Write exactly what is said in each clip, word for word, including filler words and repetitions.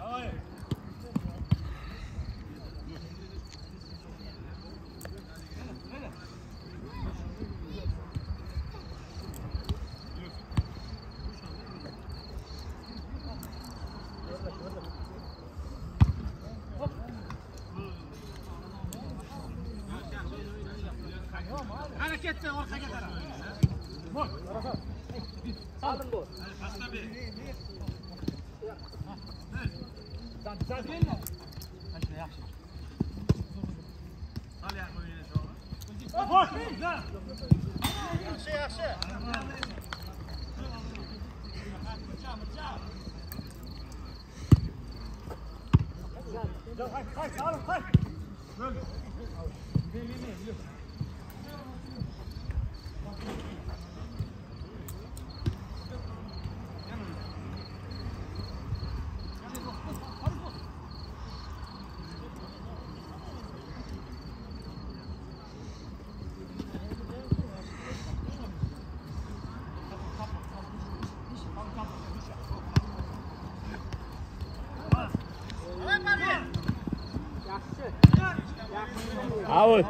Hareketli ortaya kadar. Bol. Aldım bol. Pasta bir. Sen sen değil mi? Başla yaxşı. Sal ya oyunu şu. Bol. Yaxşı yaxşı. Gel hay hay sağ ol hay. Böyle. Beni ne? Yok. Out.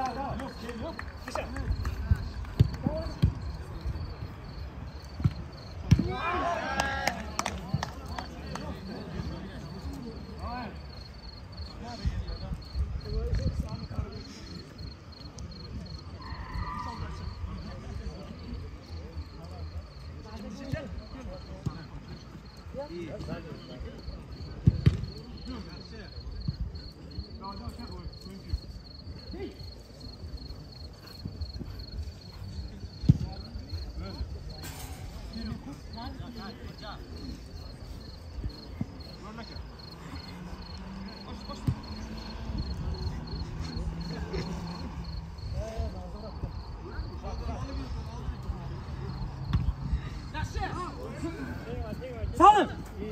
Salın.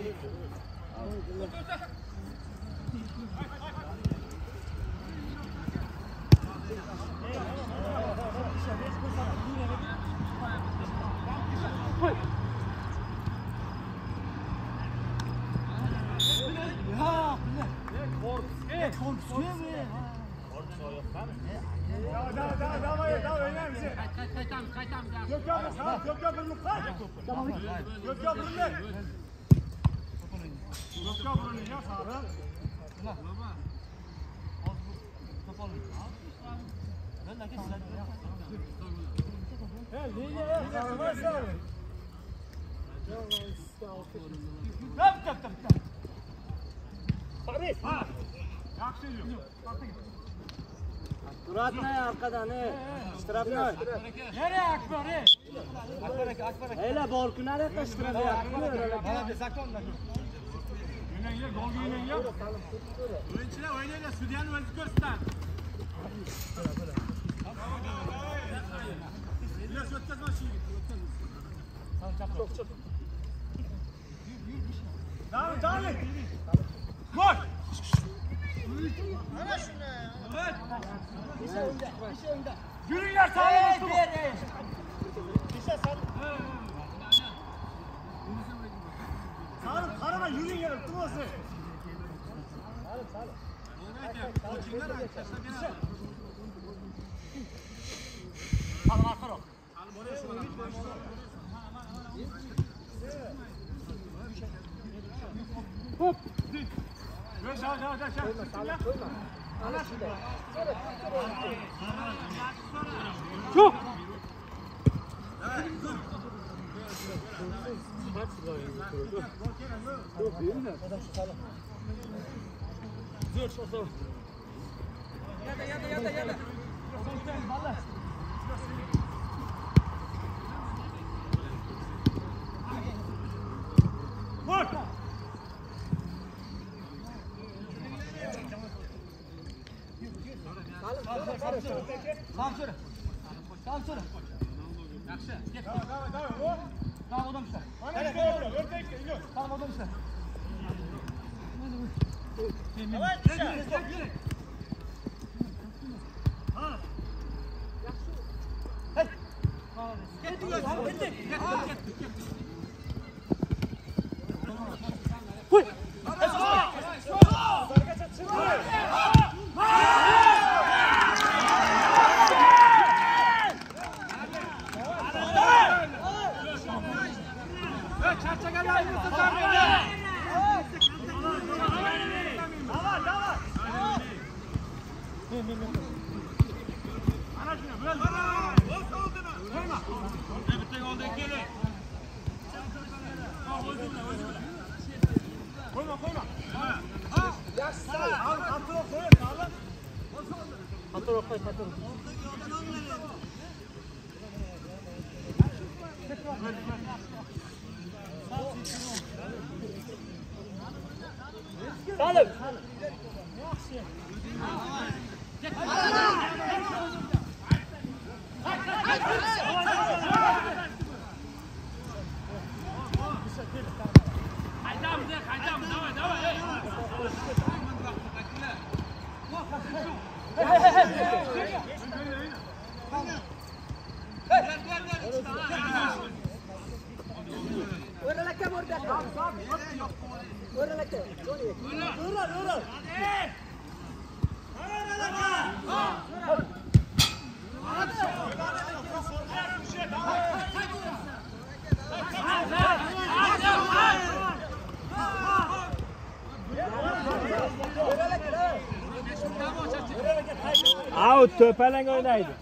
Murat ne arkadan ne? Ştraf ne? Nereye Akbar? Akbar Akbar. Hele borku nereye ştraf yapıyor? Bana bir sakon da. Yönenler gol yönenler. Oyuncular oynayla Sudan oyuncu göster. Biraz öteceğiz maçı. Çok çok. Devam devam et. Gol. Ana şunu ya. Evet. Bir şey önde. Bir şey önde. Yürüyler sağlam olsun. Bir şey sağlam. Sağlam karama yürüyün ya. Durmasın. Sağlam sağlam. O kimler arkadaşlar gene. Sağlam arkara. Sağlam oraya şu. Hop. Gel gel gel gel. Sağlam koyma. Ana şurada. Çok. Yada yada yada yada. Vur. Sağ şöyle. Sağ şöyle. Yaxşı. Git. Tamam tamam tamam. Tamam odam işte. Bana işte. Ördek geliyor. Tamam odam işte. Давай, düşer. Ha. Yaxşı. Hey. Git git. Git git. Huy. Men men men. Ana shuni, bo'l. O'z oldini. Qo'yma. Bitta oldiga keling. Qo'yma, qo'yma. Ha. Yaxshi. Al, qattiqroq qo'y, ta'lim. Qattiqroq qo'y, qattiqroq. Salim. Yaxshi. Haydam, haydam, давай, давай. O'ralakka borda. O'ralakka. O'ral, o'ral. Out, to'palang o'ynaydi.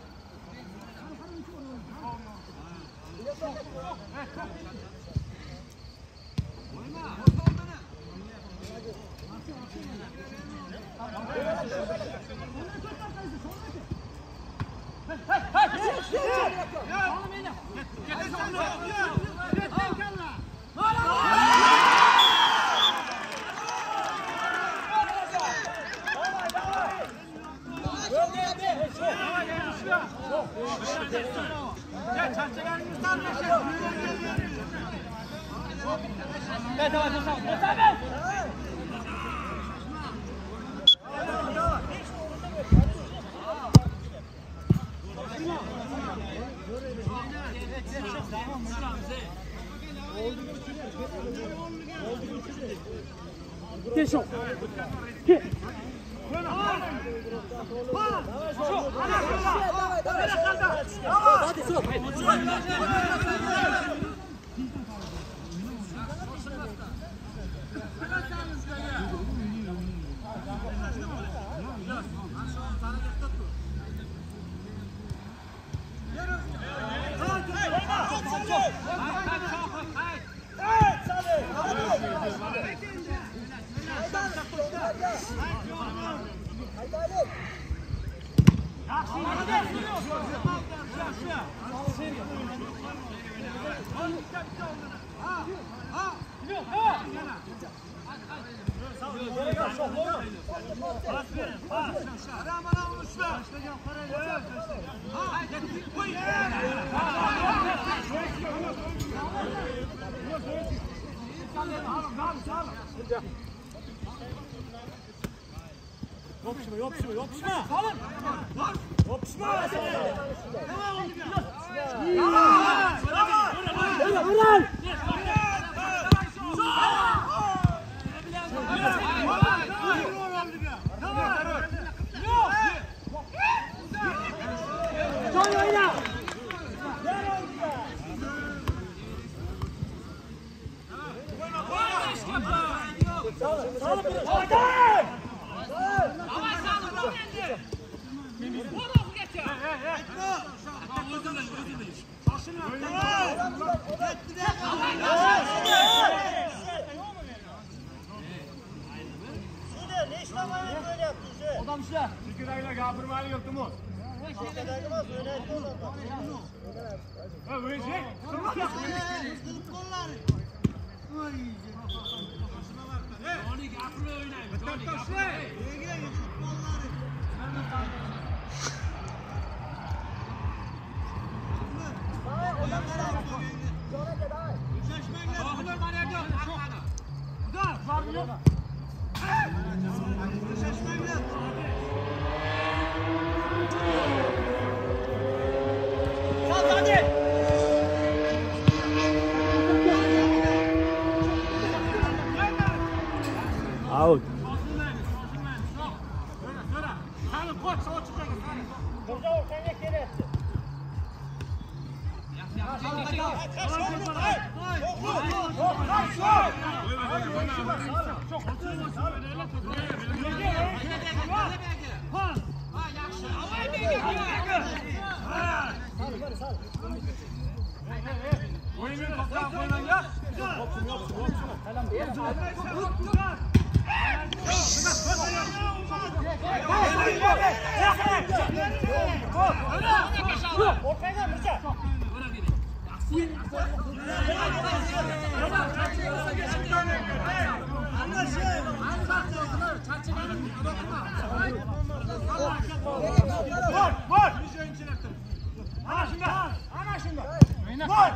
Attention. Hit. Yopishma, yopishma, yopishma. Salim. Yopishma. Ural. Joy o'yna. Salim, Salim. Odam ishla. Chekadaglar gapirmaylik, iltimos. Chekadagimiz o'ynaydi odamlar. Ha, o'ynaychi. Qo'llari. Voy. Joni gapirmay o'ynaydi. Joni gapirmay. Nega qo'llari? Voy, odamlar. Jonaga davay. Shoshmanglar. To'g'ri mana yo'q. Hamqani. Xudo, zo'r yo'q. Shoshmanglar. Out. Oyunun toprağına koyulan ya. Ortaya Mirza. Vur, vur. Ana şimdi. Ana şimdi. Vur.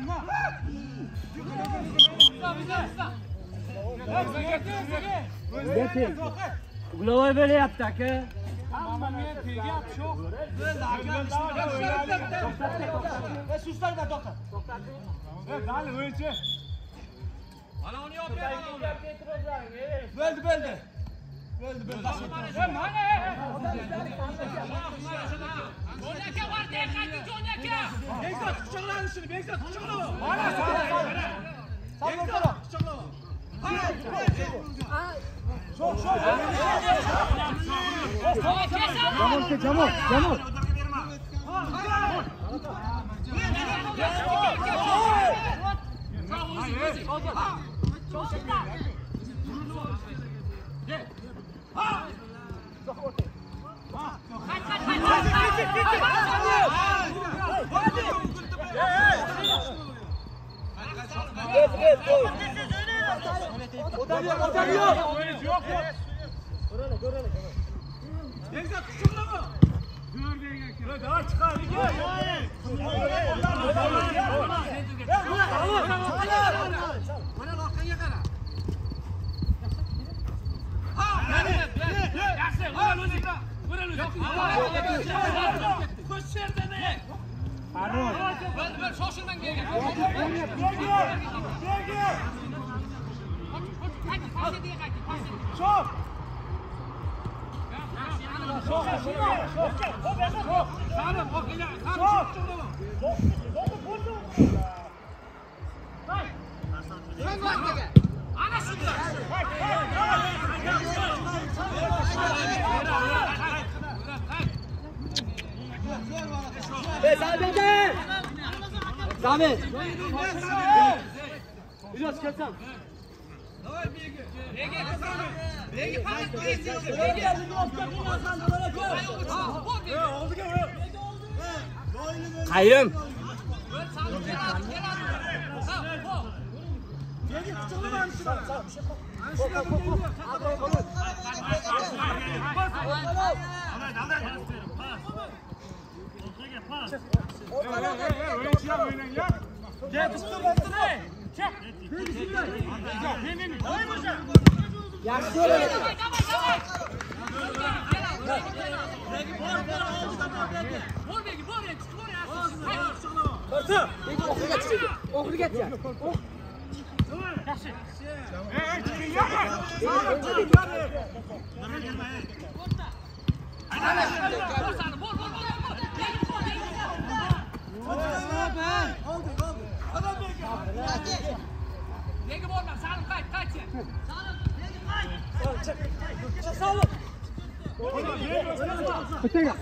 Getir. Glava böyle yaptık he. Ve suslar da doktor. Evet, hadi ölçü. Böldü, böldü. Böldü, böldü. Bekzat, kucaklayın şunu, Bekzat, kucaklayın. Bana, sağ ol, sağ ol. Sağ ol, doktor. Kucaklayın. Çok, çok. Camur ki camur, camur. Bekzat, kucaklayın. Dur, daha çıkar. Çok. Çok, çok, çok. Sağlam, okuyla. Çok. Ana şurada. Be Samet. Samet. Biraz kaçsam. Hayırım. Gel tuttur tuttur. Çek. Yaxşı öyle. Orta. Okul geçecek. Okul geçecek. Hey, çıkın yapma. Sağ ol. Öteye.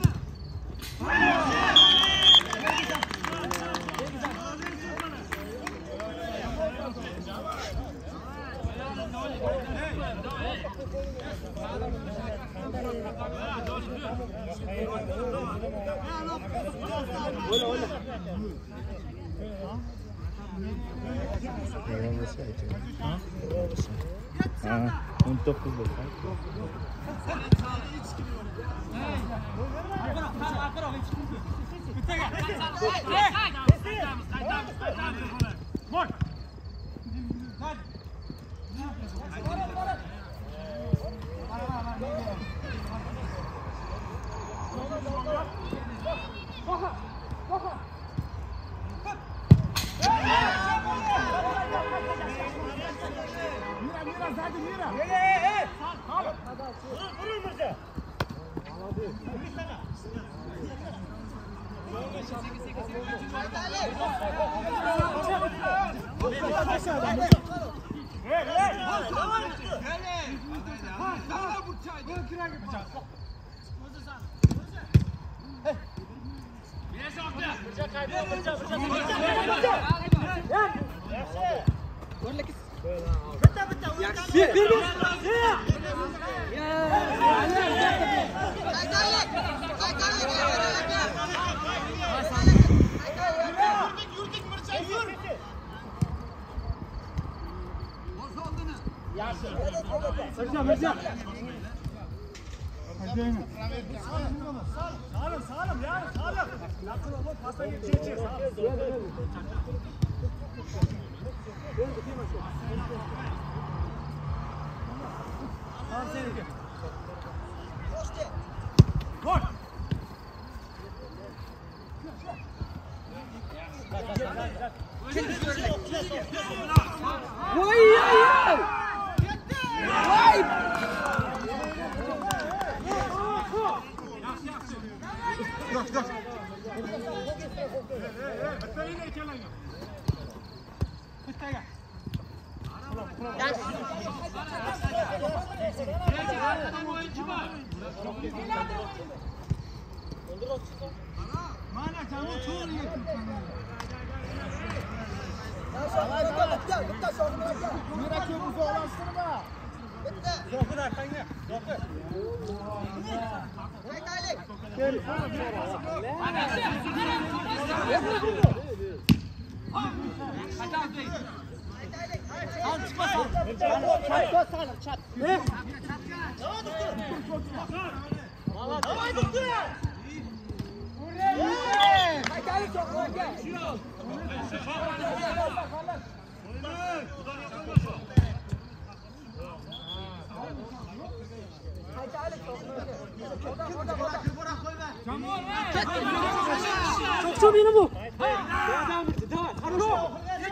Ha, on dokuz lira. Vur. Sağlam sağlam ya sağlam. Yakın olma pasta geçecek. Tamam seninki. Gol. Vay ya. Vay. Dur dur. Hatta yine içeriden gel. Kısta gel. Mana canım çoğunu getir. Merak yok bu zorlaştırma. Doktor arkan gel. Doktor. Gel. Al çıkma. Çat çat çat. Ne? Davay doktor. Buraya. Haydi çok gel. Çok çok yine bu. Devam et. Devam. Karolo.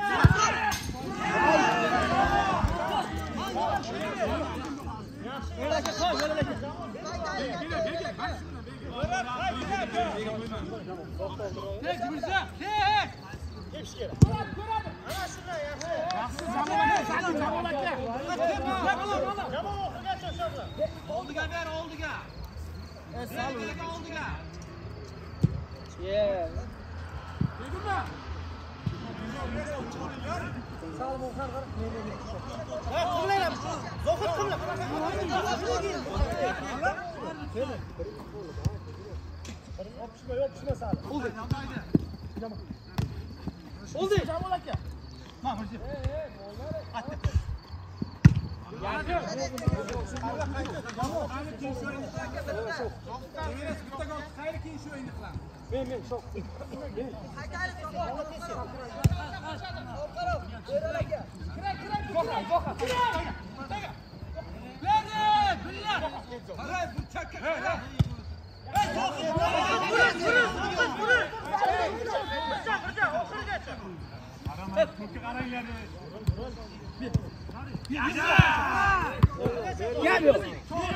Böyle ki koy, böyle ki. Gel gel gel. Tek birse. Tek. Hepsi gel. Ana şuna ya. Yaxşı zamola gel, sen zamola gel. Tamam, oku gel çoşabla. Oldu gel ver, oldu gel. Evet, sağ ol. Oldu gel. Yeah. Duydun mu? Sağ ol Volkan. Ha, kumlayalım. Zokut kumla. Opşma, opşma sağ ol. Oldu. Oldu. Zamola gel. Ma, hırcı. Attı. Yardım. Allah kaydı. Tamam. Aynı kim şu oyunu takip. Soktan yine sıkıntı yok. Hayır kim şu oyunu falan. Ben ben çok. Gelmiyor.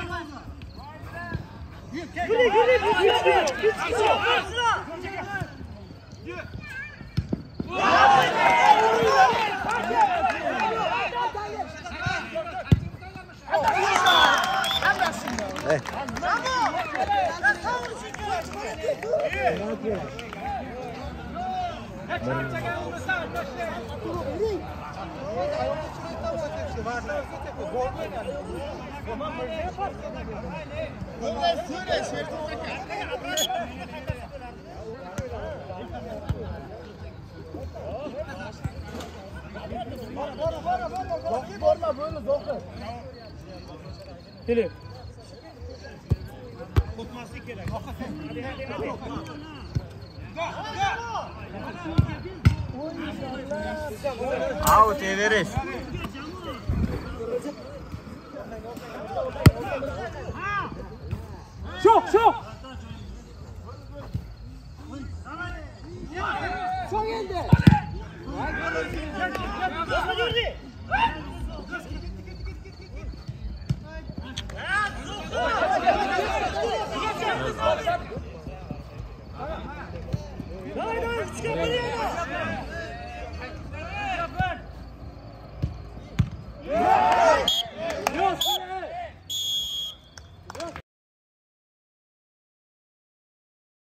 Gülü gülü gülü. Gülü. Out ederiz. Çok çok. Çok elde.